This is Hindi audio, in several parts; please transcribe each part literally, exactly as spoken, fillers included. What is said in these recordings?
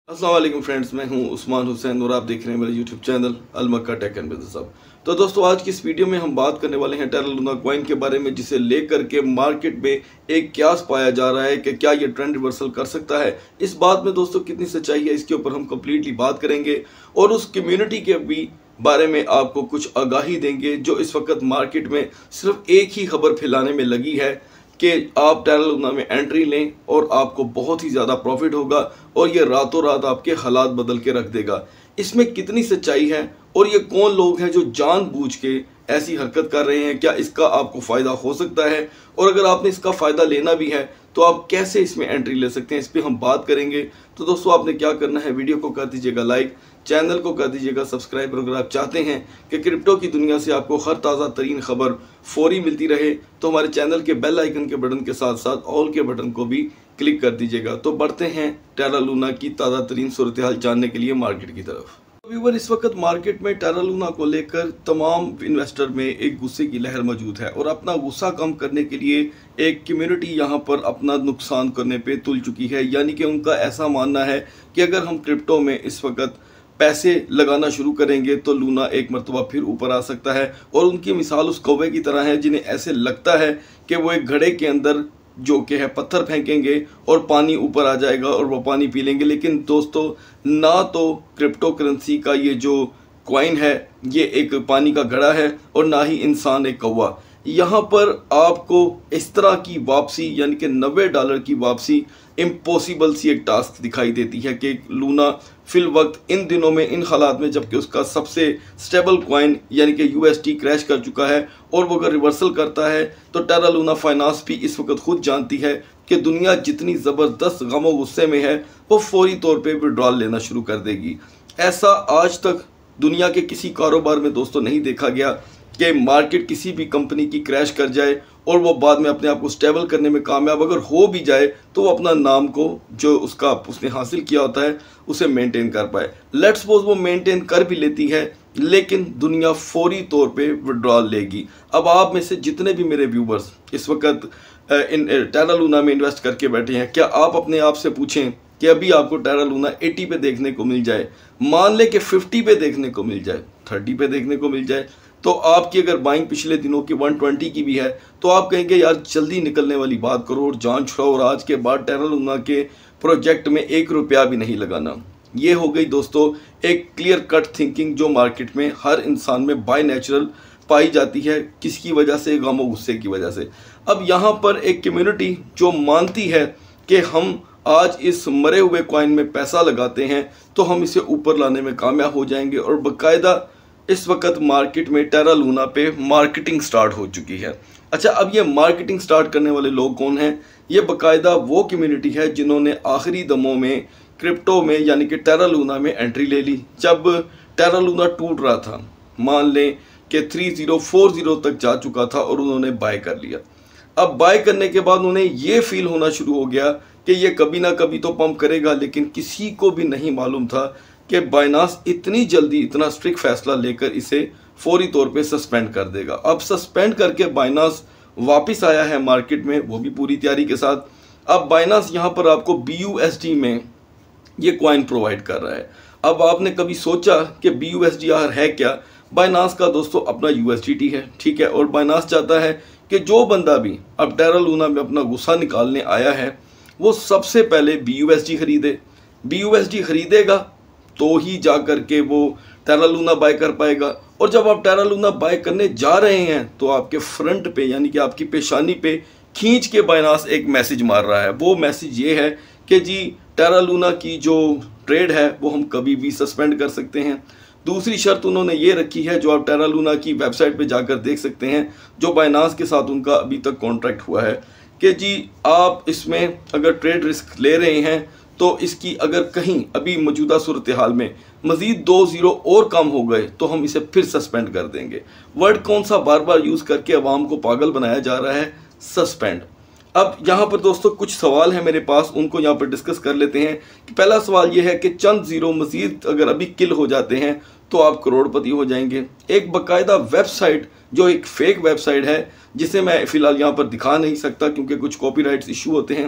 अस्सलाम वालेकुम फ्रेंड्स, मैं हूं उस्मान हुसैन और आप देख रहे हैं मेरा YouTube channel Al Makka tech and business hub. तो दोस्तों, आज की इस वीडियो में हम बात करने वाले हैं टेरा लूना कॉइन के बारे में, जिसे लेकर के मार्केट में एक क्यास पाया जा रहा है कि क्या ये ट्रेंड रिवर्सल कर सकता है। इस बात में दोस्तों कितनी सच्चाई है, इसके ऊपर हम कंप्लीटली बात करेंगे और उस कम्युनिटी के भी बारे में आपको कुछ आगाही देंगे जो इस वक्त मार्केट में सिर्फ एक ही खबर फैलाने में लगी है कि आप टेरा लूना में एंट्री लें और आपको बहुत ही ज़्यादा प्रॉफिट होगा और ये रातों रात आपके हालात बदल के रख देगा। इसमें कितनी सच्चाई है और ये कौन लोग हैं जो जानबूझ के ऐसी हरकत कर रहे हैं, क्या इसका आपको फ़ायदा हो सकता है और अगर आपने इसका फ़ायदा लेना भी है तो आप कैसे इसमें एंट्री ले सकते हैं, इस पर हम बात करेंगे। तो दोस्तों, आपने क्या करना है, वीडियो को कर दीजिएगा लाइक, चैनल को कर दीजिएगा सब्सक्राइब। अगर आप चाहते हैं कि क्रिप्टो की दुनिया से आपको हर ताज़ा तरीन खबर फौरी मिलती रहे तो हमारे चैनल के बेल आइकन के बटन के साथ साथ ऑल के बटन को भी क्लिक कर दीजिएगा। तो बढ़ते हैं टेरा लूना की ताज़ा तरीन सूरत हाल जानने के लिए मार्केट की तरफ। व्यूअर, इस वक्त मार्केट में टेरा लूना को लेकर तमाम इन्वेस्टर में एक गुस्से की लहर मौजूद है और अपना गुस्सा कम करने के लिए एक कम्युनिटी यहाँ पर अपना नुकसान करने पे तुल चुकी है। यानी कि उनका ऐसा मानना है कि अगर हम क्रिप्टो में इस वक्त पैसे लगाना शुरू करेंगे तो लूना एक मरतबा फिर ऊपर आ सकता है। और उनकी मिसाल उस कौवे की तरह है जिन्हें ऐसे लगता है कि वो एक घड़े के अंदर जो कि है पत्थर फेंकेंगे और पानी ऊपर आ जाएगा और वो पानी पी लेंगे। लेकिन दोस्तों, ना तो क्रिप्टो करेंसी का ये जो कॉइन है ये एक पानी का घड़ा है और ना ही इंसान एक कौवा। यहाँ पर आपको इस तरह की वापसी यानी कि नब्बे डॉलर की वापसी इम्पॉसिबल सी एक टास्क दिखाई देती है कि लूना फिल वक्त इन दिनों में इन हालात में जबकि उसका सबसे स्टेबल कॉइन यानी कि यूएसटी क्रैश कर चुका है और वो अगर रिवर्सल करता है तो टेरा लूना फाइनेंस भी इस वक्त खुद जानती है कि दुनिया जितनी ज़बरदस्त गमो गुस्से में है वो फौरी तौर पे विड्रॉल लेना शुरू कर देगी। ऐसा आज तक दुनिया के किसी कारोबार में दोस्तों नहीं देखा गया कि मार्केट किसी भी कंपनी की क्रैश कर जाए और वो बाद में अपने आप को स्टेबल करने में कामयाब अगर हो भी जाए तो वो अपना नाम को जो उसका उसने हासिल किया होता है उसे मेंटेन कर पाए। लेट्स सपोज वो मेंटेन कर भी लेती है लेकिन दुनिया फौरी तौर पे विड्रॉल लेगी। अब आप में से जितने भी मेरे व्यूवर्स इस वक्त इन टेरा लूना में इन्वेस्ट करके बैठे हैं, क्या आप अपने आप से पूछें कि अभी आपको टेरा लूना अस्सी पे देखने को मिल जाए, मान ले कि पचास पे देखने को मिल जाए, तीस पे देखने को मिल जाए, तो आपकी अगर बाइंग पिछले दिनों की एक सौ बीस की भी है तो आप कहेंगे यार जल्दी निकलने वाली बात करो और जान छुड़ाओ और आज के बाद टेरा लूना के प्रोजेक्ट में एक रुपया भी नहीं लगाना। ये हो गई दोस्तों एक क्लियर कट थिंकिंग जो मार्केट में हर इंसान में बाय नेचुरल पाई जाती है। किसकी वजह से? गमो गुस्से की वजह से। अब यहाँ पर एक कम्युनिटी जो मानती है कि हम आज इस मरे हुए कॉइन में पैसा लगाते हैं तो हम इसे ऊपर लाने में कामयाब हो जाएंगे और बाकायदा इस वक्त मार्केट में टेरा लूना पे मार्केटिंग स्टार्ट हो चुकी है। अच्छा, अब ये मार्केटिंग स्टार्ट करने वाले लोग कौन हैं? ये बाकायदा वो कम्युनिटी है जिन्होंने आखिरी दमों में क्रिप्टो में यानी कि टेरा लूना में एंट्री ले ली। जब टेरा लूना टूट रहा था, मान लें कि थ्री ज़ीरो फोर ज़ीरो तक जा चुका था और उन्होंने बाय कर लिया। अब बाय करने के बाद उन्हें ये फील होना शुरू हो गया कि ये कभी ना कभी तो पंप करेगा, लेकिन किसी को भी नहीं मालूम था कि बाइनांस इतनी जल्दी इतना स्ट्रिक्ट फैसला लेकर इसे फौरी तौर पे सस्पेंड कर देगा। अब सस्पेंड करके बाइनांस वापस आया है मार्केट में, वो भी पूरी तैयारी के साथ। अब बाइनांस यहाँ पर आपको बी यू एस डी में ये कॉइन प्रोवाइड कर रहा है। अब आपने कभी सोचा कि B U S D R है क्या? बाइनांस का दोस्तों अपना यू एस डी टी है, ठीक है। और बाइनांस चाहता है कि जो बंदा भी अब टेरा लूना में अपना गुस्सा निकालने आया है वो सबसे पहले बी यू एस डी खरीदे। बी यू एस डी खरीदेगा तो ही जा कर के वो टेरा लूना बाय कर पाएगा। और जब आप टेरा लूना बाय करने जा रहे हैं तो आपके फ्रंट पे यानी कि आपकी पेशानी पे खींच के बाइनांस एक मैसेज मार रहा है। वो मैसेज ये है कि जी टेरा लूना की जो ट्रेड है वो हम कभी भी सस्पेंड कर सकते हैं। दूसरी शर्त उन्होंने ये रखी है जो आप टेरा लूना की वेबसाइट पे जाकर देख सकते हैं, जो बाइनांस के साथ उनका अभी तक कॉन्ट्रैक्ट हुआ है कि जी आप इसमें अगर ट्रेड रिस्क ले रहे हैं तो इसकी अगर कहीं अभी मौजूदा सूरत हाल में मज़ीद दो ज़ीरो और कम हो गए तो हम इसे फिर सस्पेंड कर देंगे। वर्ड कौन सा बार बार यूज़ करके अवाम को पागल बनाया जा रहा है? सस्पेंड। अब यहाँ पर दोस्तों कुछ सवाल है मेरे पास, उनको यहाँ पर डिस्कस कर लेते हैं। कि पहला सवाल ये है कि चंद ज़ीरो मज़ीद अगर अभी किल हो जाते हैं तो आप करोड़पति हो जाएंगे। एक बाकायदा वेबसाइट जो एक फेक वेबसाइट है जिसे मैं फ़िलहाल यहाँ पर दिखा नहीं सकता क्योंकि कुछ कॉपीराइट्स इशू होते हैं,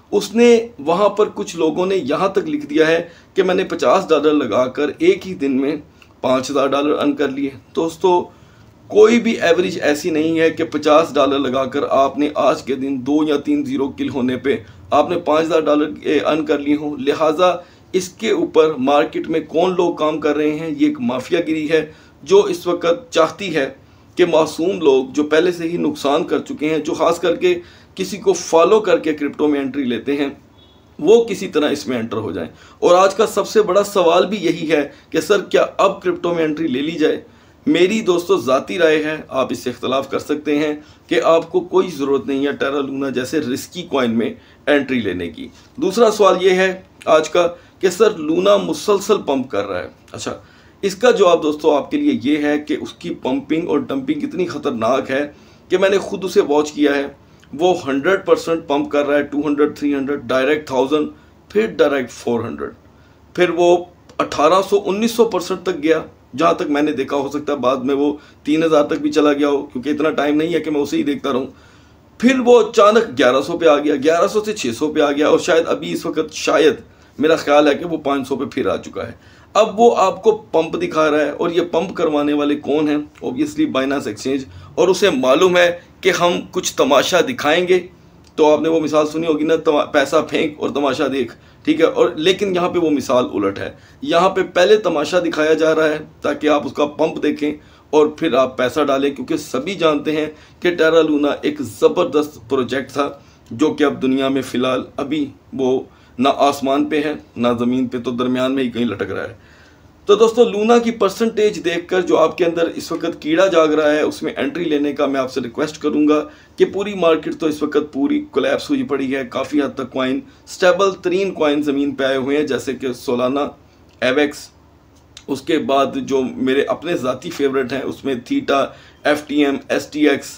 उसने वहाँ पर कुछ लोगों ने यहाँ तक लिख दिया है कि मैंने पचास डॉलर लगाकर एक ही दिन में पाँच हज़ार डॉलर अर्न कर लिए। दोस्तों कोई भी एवरेज ऐसी नहीं है कि पचास डॉलर लगाकर आपने आज के दिन दो या तीन जीरो किल होने पे आपने पाँच हज़ार डॉलर अर्न कर लिए हों। लिहाजा इसके ऊपर मार्केट में कौन लोग काम कर रहे हैं, ये एक माफियागिरी है जो इस वक्त चाहती है कि मासूम लोग जो पहले से ही नुकसान कर चुके हैं, जो खास करके किसी को फॉलो करके क्रिप्टो में एंट्री लेते हैं, वो किसी तरह इसमें एंटर हो जाएं। और आज का सबसे बड़ा सवाल भी यही है कि सर क्या अब क्रिप्टो में एंट्री ले ली जाए। मेरी दोस्तों ज़ाती राय है, आप इससे इख्तलाफ कर सकते हैं कि आपको कोई ज़रूरत नहीं है टेरा लूना जैसे रिस्की कॉइन में एंट्री लेने की। दूसरा सवाल ये है आज का कि सर लूना मुसलसल पंप कर रहा है। अच्छा, इसका जवाब दोस्तों आपके लिए ये है कि उसकी पंपिंग और डंपिंग इतनी ख़तरनाक है कि मैंने खुद उसे वॉच किया है। वो हंड्रेड परसेंट पंप कर रहा है, two hundred, three hundred, direct thousand, फिर डायरेक्ट फोर हंड्रेड, फिर वो अठारह सौ, उन्नीस सौ परसेंट तक गया, जहाँ तक मैंने देखा। हो सकता है बाद में वो तीन हज़ार तक भी चला गया हो, क्योंकि इतना टाइम नहीं है कि मैं उसे ही देखता रहूँ। फिर वो अचानक ग्यारह सौ पे आ गया, ग्यारह सौ से छः सौ पे आ गया, और शायद अभी इस वक्त शायद मेरा ख्याल है कि वो पाँच सौ पे फिर आ चुका है। अब वो आपको पंप दिखा रहा है, और ये पंप करवाने वाले कौन हैं? Obviously Binance exchange. और उसे मालूम है कि हम कुछ तमाशा दिखाएंगे। तो आपने वो मिसाल सुनी होगी ना, पैसा फेंक और तमाशा देख, ठीक है। और लेकिन यहाँ पे वो मिसाल उलट है। यहाँ पे पहले तमाशा दिखाया जा रहा है ताकि आप उसका पंप देखें और फिर आप पैसा डालें, क्योंकि सभी जानते हैं कि टेरा लूना एक ज़बरदस्त प्रोजेक्ट था जो कि अब दुनिया में फ़िलहाल अभी वो ना आसमान पे है ना ज़मीन पे, तो दरमियान में ही कहीं लटक रहा है। तो दोस्तों लूना की परसेंटेज देखकर जो आपके अंदर इस वक्त कीड़ा जाग रहा है, उसमें एंट्री लेने का मैं आपसे रिक्वेस्ट करूंगा कि पूरी मार्केट तो इस वक्त पूरी कोलैप्स हुई पड़ी है। काफ़ी हद तक कॉइन, स्टेबल तरीन कॉइन ज़मीन पे आए हुए हैं, जैसे कि सोलाना, एवेक्स, उसके बाद जो मेरे अपने ज़ाती फेवरेट हैं उसमें Theta, F T M, S T X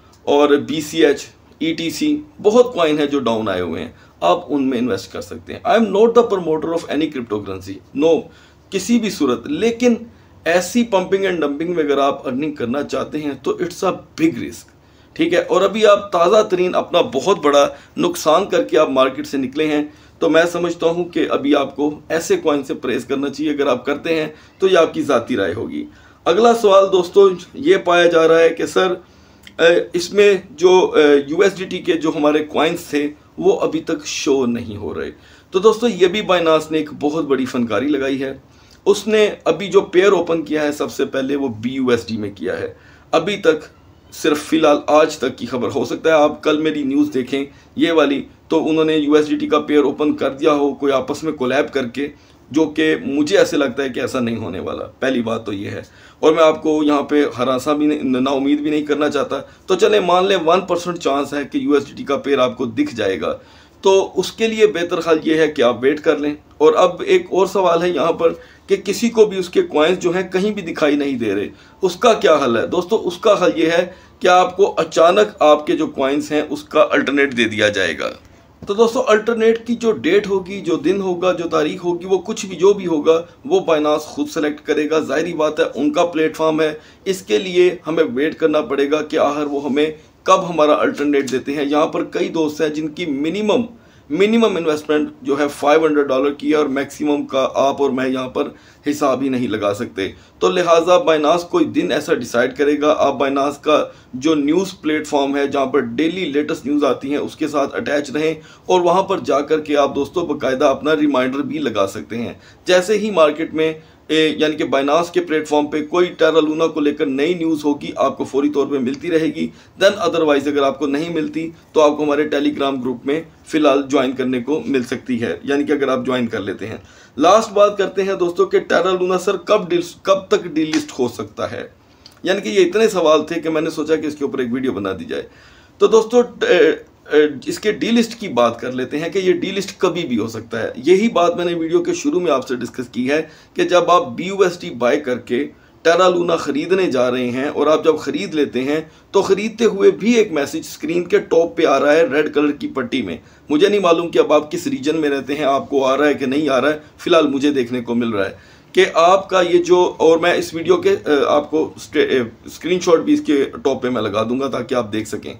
और B C H, E T C, बहुत कॉइन है जो डाउन आए हुए हैं। आप उनमें इन्वेस्ट कर सकते हैं। I am not the promoter of any crypto currency, no, किसी भी सूरत, लेकिन ऐसी पंपिंग एंड डंपिंग में अगर आप अर्निंग करना चाहते हैं तो इट्स अ बिग रिस्क, ठीक है। और अभी आप ताज़ा तरीन अपना बहुत बड़ा नुकसान करके आप मार्केट से निकले हैं, तो मैं समझता हूं कि अभी आपको ऐसे कॉइन से परहेज करना चाहिए। अगर आप करते हैं तो ये आपकी ज़ाती राय होगी। अगला सवाल दोस्तों ये पाया जा रहा है कि सर इसमें जो यू एस डी टी के जो हमारे कॉइन्स थे वो अभी तक शो नहीं हो रहे। तो दोस्तों ये भी बाइनांस ने एक बहुत बड़ी फनकारी लगाई है। उसने अभी जो पेयर ओपन किया है सबसे पहले वो बी यू एस डी में किया है। अभी तक सिर्फ फिलहाल आज तक की खबर, हो सकता है आप कल मेरी न्यूज़ देखें ये वाली, तो उन्होंने यू एस डी टी का पेयर ओपन कर दिया हो कोई आपस में कोलैब करके, जो कि मुझे ऐसे लगता है कि ऐसा नहीं होने वाला। पहली बात तो ये है, और मैं आपको यहाँ पे हरासा भी नहीं, ना उम्मीद भी नहीं करना चाहता। तो चले मान लें वन परसेंट चांस है कि यू एस डी टी का पेयर आपको दिख जाएगा, तो उसके लिए बेहतर ख्याल ये है कि आप वेट कर लें। और अब एक और सवाल है यहाँ पर कि किसी को भी उसके कॉइन्स जो हैं कहीं भी दिखाई नहीं दे रहे, उसका क्या हल है? दोस्तों उसका हल ये है कि आपको अचानक आपके जो कॉइन्स हैं उसका अल्टरनेट दे दिया जाएगा। तो दोस्तों अल्टरनेट की जो डेट होगी, जो दिन होगा, जो तारीख होगी, वो कुछ भी जो भी होगा वो बाइनांस खुद सेलेक्ट करेगा। जाहिर बात है उनका प्लेटफॉर्म है, इसके लिए हमें वेट करना पड़ेगा कि आखिर वो हमें कब हमारा अल्टरनेट देते हैं। यहाँ पर कई दोस्त हैं जिनकी मिनिमम मिनिमम इन्वेस्टमेंट जो है पाँच सौ डॉलर की है, और मैक्सिमम का आप और मैं यहाँ पर हिसाब ही नहीं लगा सकते। तो लिहाजा बाइनांस कोई दिन ऐसा डिसाइड करेगा। आप बाइनांस का जो न्यूज़ प्लेटफॉर्म है जहाँ पर डेली लेटेस्ट न्यूज़ आती हैं उसके साथ अटैच रहें, और वहाँ पर जा कर के आप दोस्तों बाकायदा अपना रिमाइंडर भी लगा सकते हैं। जैसे ही मार्केट में यानी कि बाइनांस के प्लेटफॉर्म पे कोई टेरा लूना को लेकर नई न्यूज़ होगी आपको फौरी तौर पे मिलती रहेगी। देन अदरवाइज अगर आपको नहीं मिलती तो आपको हमारे टेलीग्राम ग्रुप में फ़िलहाल ज्वाइन करने को मिल सकती है, यानी कि अगर आप ज्वाइन कर लेते हैं। लास्ट बात करते हैं दोस्तों कि टेरा लूना सर कब डील कब तक डीलिस्ट हो सकता है। यानी कि ये इतने सवाल थे कि मैंने सोचा कि इसके ऊपर एक वीडियो बना दी जाए। तो दोस्तों इसके डी लिस्ट की बात कर लेते हैं कि ये डी लिस्ट कभी भी हो सकता है। यही बात मैंने वीडियो के शुरू में आपसे डिस्कस की है कि जब आप B U S D buy करके टेरा लूना ख़रीदने जा रहे हैं, और आप जब ख़रीद लेते हैं तो ख़रीदते हुए भी एक मैसेज स्क्रीन के टॉप पे आ रहा है रेड कलर की पट्टी में। मुझे नहीं मालूम कि अब आप किस रीजन में रहते हैं, आपको आ रहा है कि नहीं आ रहा है, फ़िलहाल मुझे देखने को मिल रहा है कि आपका ये जो, और मैं इस वीडियो के आपको स्क्रीनशॉट भी इसके टॉप पे मैं लगा दूंगा ताकि आप देख सकें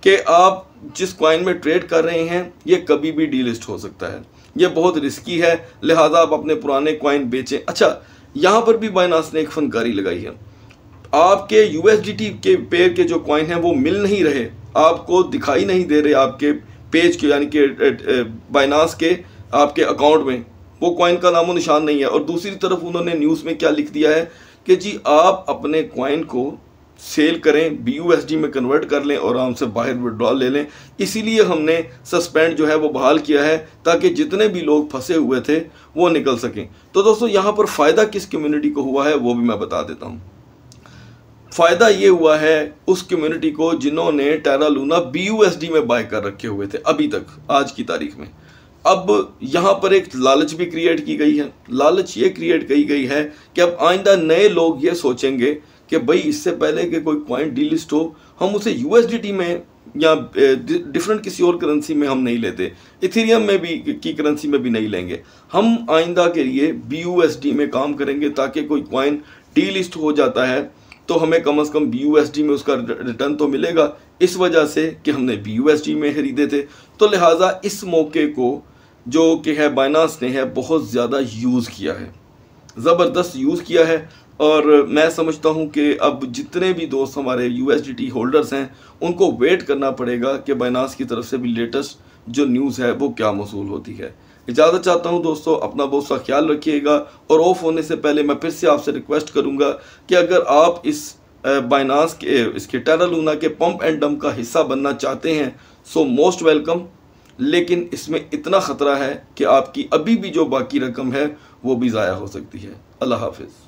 कि आप जिस कॉइन में ट्रेड कर रहे हैं ये कभी भी डीलिस्ट हो सकता है, ये बहुत रिस्की है, लिहाजा आप अपने पुराने कॉइन बेचें। अच्छा, यहाँ पर भी बाइनांस ने एक फनकारी लगाई है, आपके यूएसडीटी के पेयर के जो कॉइन हैं वो मिल नहीं रहे, आपको दिखाई नहीं दे रहे आपके पेज के यानी कि बाइनांस के आपके अकाउंट में वो कॉइन का नामो निशान नहीं है। और दूसरी तरफ उन्होंने न्यूज़ में क्या लिख दिया है कि जी आप अपने कॉइन को सेल करें, बी यू एस डी में कन्वर्ट कर लें और आराम से बाहर विड्रॉल ले लें। इसीलिए हमने सस्पेंड जो है वो बहाल किया है ताकि जितने भी लोग फंसे हुए थे वो निकल सकें। तो दोस्तों यहाँ पर फ़ायदा किस कम्युनिटी को हुआ है वो भी मैं बता देता हूँ। फ़ायदा ये हुआ है उस कम्युनिटी को जिन्होंने Terra Luna B U S D में बाय कर रखे हुए थे अभी तक, आज की तारीख में। अब यहाँ पर एक लालच भी क्रिएट की गई है। लालच ये क्रिएट की गई है कि अब आइंदा नए लोग ये सोचेंगे कि भाई इससे पहले कि कोई कॉइन डीलिस्ट हो हम उसे यू एस डी टी में या डिफरेंट किसी और करेंसी में हम नहीं लेते, इथेरियम में भी की करेंसी में भी नहीं लेंगे, हम आइंदा के लिए बी यू एस डी में काम करेंगे ताकि कोई कॉइन डीलिस्ट हो जाता है तो हमें कम से कम बी यू एस डी में उसका रिटर्न तो मिलेगा, इस वजह से कि हमने बी यू एस डी में खरीदे थे। तो लिहाजा इस मौके को जो कि है बाइनांस ने है बहुत ज़्यादा यूज़ किया है, ज़बरदस्त यूज़ किया है। और मैं समझता हूं कि अब जितने भी दोस्त हमारे U S D T holders हैं उनको वेट करना पड़ेगा कि बाइनांस की तरफ से भी लेटेस्ट जो न्यूज़ है वो क्या मौसूल होती है। इजाज़त चाहता हूं दोस्तों, अपना बहुत सा ख्याल रखिएगा। और ऑफ होने से पहले मैं फिर से आपसे रिक्वेस्ट करूंगा कि अगर आप इस बाइनांस के इसके टेरा लूना के पंप एंड डंप का हिस्सा बनना चाहते हैं सो मोस्ट वेलकम, लेकिन इसमें इतना ख़तरा है कि आपकी अभी भी जो बाकी रकम है वो भी ज़ाया हो सकती है। अल्लाह हाफिज़।